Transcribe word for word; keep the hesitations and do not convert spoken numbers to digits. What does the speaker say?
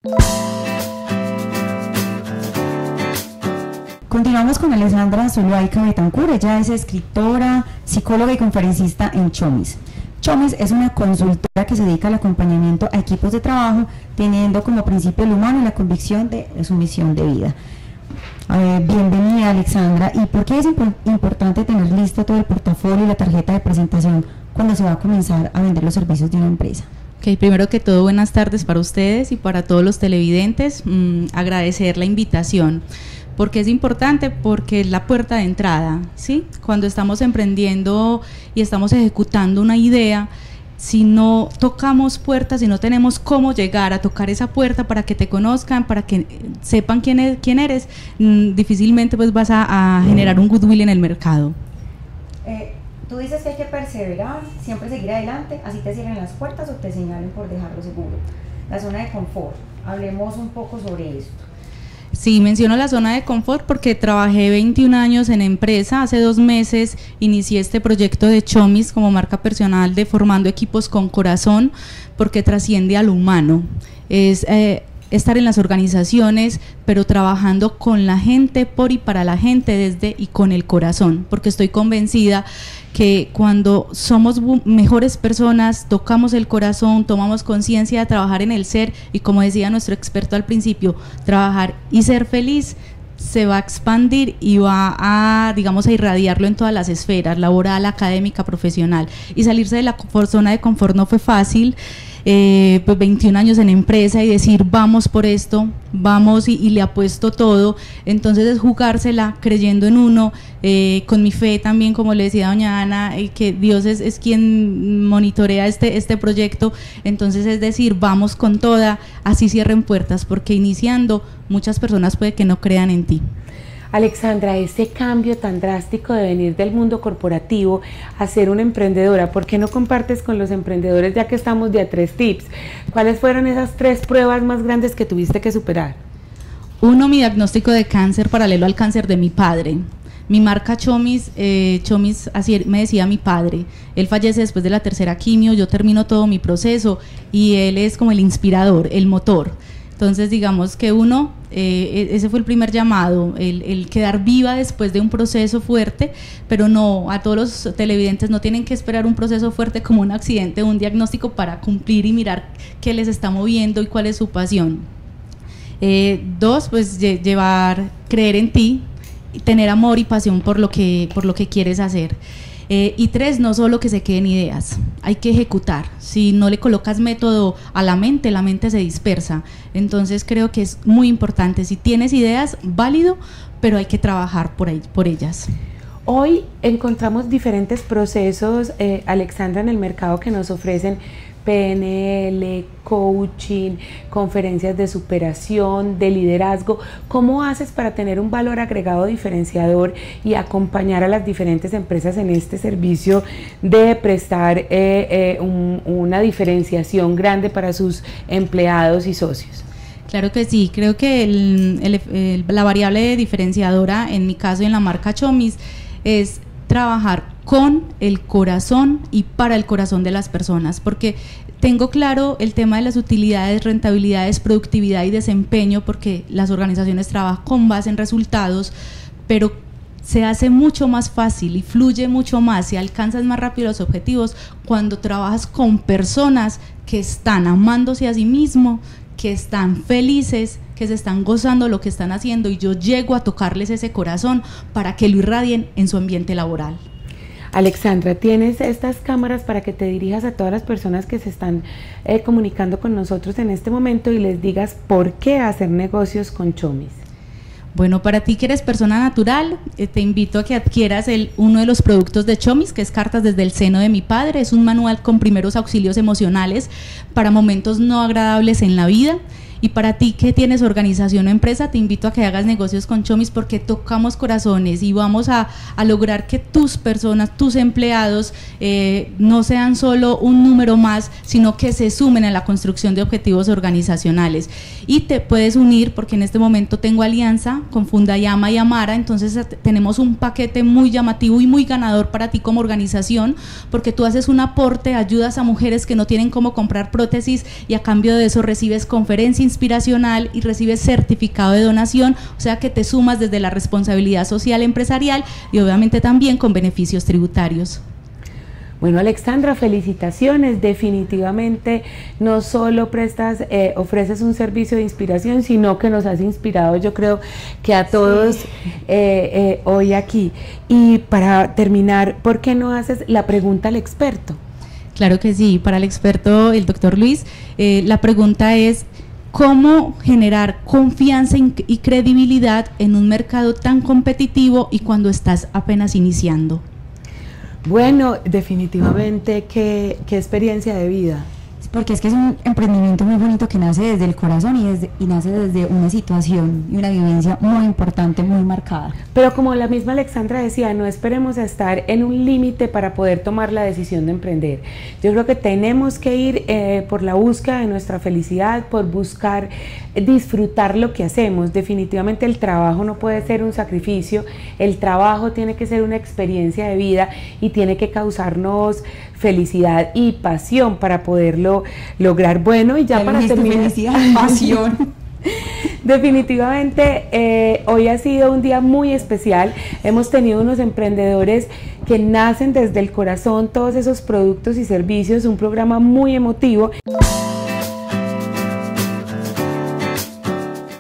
Continuamos con Alexandra Zuluaga Betancur. Ella es escritora, psicóloga y conferencista en Chomis. Chomis es una consultora que se dedica al acompañamiento a equipos de trabajo, teniendo como principio el humano y la convicción de su misión de vida. Eh, bienvenida, Alexandra. ¿Y por qué es imp importante tener listo todo el portafolio y la tarjeta de presentación cuando se va a comenzar a vender los servicios de una empresa? Okay, primero que todo, buenas tardes para ustedes y para todos los televidentes. Mm, agradecer la invitación. ¿Por qué es importante? Porque es la puerta de entrada, ¿sí? Cuando estamos emprendiendo y estamos ejecutando una idea, si no tocamos puertas, si no tenemos cómo llegar a tocar esa puerta para que te conozcan, para que sepan quién, es, quién eres, mmm, difícilmente pues vas a, a generar un goodwill en el mercado. Eh, tú dices que hay que perseverar, siempre seguir adelante, así te cierren las puertas o te señalen por dejarlo seguro. La zona de confort, hablemos un poco sobre esto. Sí, menciono la zona de confort porque trabajé veintiún años en empresa. Hace dos meses inicié este proyecto de Chomis como marca personal de formando equipos con corazón, porque trasciende al humano. Es eh, estar en las organizaciones, pero trabajando con la gente, por y para la gente, desde y con el corazón, porque estoy convencida que cuando somos mejores personas, tocamos el corazón, tomamos conciencia de trabajar en el ser y, como decía nuestro experto al principio, trabajar y ser feliz, se va a expandir y va a, digamos, a irradiarlo en todas las esferas, laboral, académica, profesional. Y salirse de la zona de confort no fue fácil. Eh, pues veintiún años en empresa y decir vamos por esto, vamos y, y le apuesto todo. Entonces es jugársela creyendo en uno, eh, con mi fe también, como le decía doña Ana, eh, que Dios es, es quien monitorea este, este proyecto. Entonces es decir, vamos con toda, así cierren puertas, porque iniciando muchas personas puede que no crean en ti. Alexandra, ese cambio tan drástico de venir del mundo corporativo a ser una emprendedora, ¿por qué no compartes con los emprendedores, ya que estamos de a tres tips? ¿Cuáles fueron esas tres pruebas más grandes que tuviste que superar? Uno, mi diagnóstico de cáncer paralelo al cáncer de mi padre. Mi marca Chomis, eh, Chomis, así me decía mi padre, él fallece después de la tercera quimio, yo termino todo mi proceso y él es como el inspirador, el motor. Entonces digamos que uno, eh, ese fue el primer llamado, el, el quedar viva después de un proceso fuerte, pero no, a todos los televidentes no tienen que esperar un proceso fuerte como un accidente o un diagnóstico para cumplir y mirar qué les está moviendo y cuál es su pasión. Eh, dos, pues llevar, creer en ti, tener amor y pasión por lo que, por lo que quieres hacer. Eh, y tres, no solo que se queden ideas, hay que ejecutar. Si no le colocas método a la mente, la mente se dispersa. Entonces creo que es muy importante, si tienes ideas, válido, pero hay que trabajar por, ahí, por ellas. Hoy encontramos diferentes procesos, eh, Alexandra, en el mercado que nos ofrecen P N L, coaching, conferencias de superación, de liderazgo. ¿Cómo haces para tener un valor agregado diferenciador y acompañar a las diferentes empresas en este servicio de prestar eh, eh, un, una diferenciación grande para sus empleados y socios? Claro que sí, creo que el, el, el, la variable diferenciadora, en mi caso y en la marca Chomis, es trabajar con el corazón y para el corazón de las personas, porque tengo claro el tema de las utilidades, rentabilidades, productividad y desempeño, porque las organizaciones trabajan con base en resultados, pero se hace mucho más fácil y fluye mucho más y alcanzas más rápido los objetivos cuando trabajas con personas que están amándose a sí mismos, que están felices, que se están gozando lo que están haciendo, y yo llego a tocarles ese corazón para que lo irradien en su ambiente laboral. Alexandra, tienes estas cámaras para que te dirijas a todas las personas que se están eh, comunicando con nosotros en este momento y les digas por qué hacer negocios con Chomis. Bueno, para ti que eres persona natural, eh, te invito a que adquieras el, uno de los productos de Chomis, que es Cartas desde el seno de mi padre. Es un manual con primeros auxilios emocionales para momentos no agradables en la vida. Y para ti que tienes organización o empresa, te invito a que hagas negocios con Chomis, porque tocamos corazones y vamos a, a lograr que tus personas, tus empleados eh, no sean solo un número más, sino que se sumen a la construcción de objetivos organizacionales. Y te puedes unir, porque en este momento tengo alianza con Fundayama y Amara, entonces tenemos un paquete muy llamativo y muy ganador para ti como organización, porque tú haces un aporte, ayudas a mujeres que no tienen cómo comprar prótesis y a cambio de eso recibes conferencia, inspiracional y recibes certificado de donación, o sea que te sumas desde la responsabilidad social empresarial y obviamente también con beneficios tributarios. Bueno, Alexandra, felicitaciones. Definitivamente no solo prestas, eh, ofreces un servicio de inspiración, sino que nos has inspirado, yo creo que a todos sí. eh, eh, hoy aquí. Y para terminar, ¿por qué no haces la pregunta al experto? Claro que sí, para el experto, el doctor Luis, eh, la pregunta es: ¿cómo generar confianza y credibilidad en un mercado tan competitivo y cuando estás apenas iniciando? Bueno, definitivamente, qué, qué experiencia de vida. Porque es que es un emprendimiento muy bonito que nace desde el corazón y, desde, y nace desde una situación y una vivencia muy importante, muy marcada. Pero como la misma Alexandra decía, no esperemos a estar en un límite para poder tomar la decisión de emprender. Yo creo que tenemos que ir eh, por la búsqueda de nuestra felicidad, por buscar disfrutar lo que hacemos. Definitivamente el trabajo no puede ser un sacrificio, el trabajo tiene que ser una experiencia de vida y tiene que causarnos felicidad y pasión para poderlo lograr. Bueno, y ya, ya para terminar, felicidad, pasión. Definitivamente eh, hoy ha sido un día muy especial. Hemos tenido unos emprendedores que nacen desde el corazón, todos esos productos y servicios, un programa muy emotivo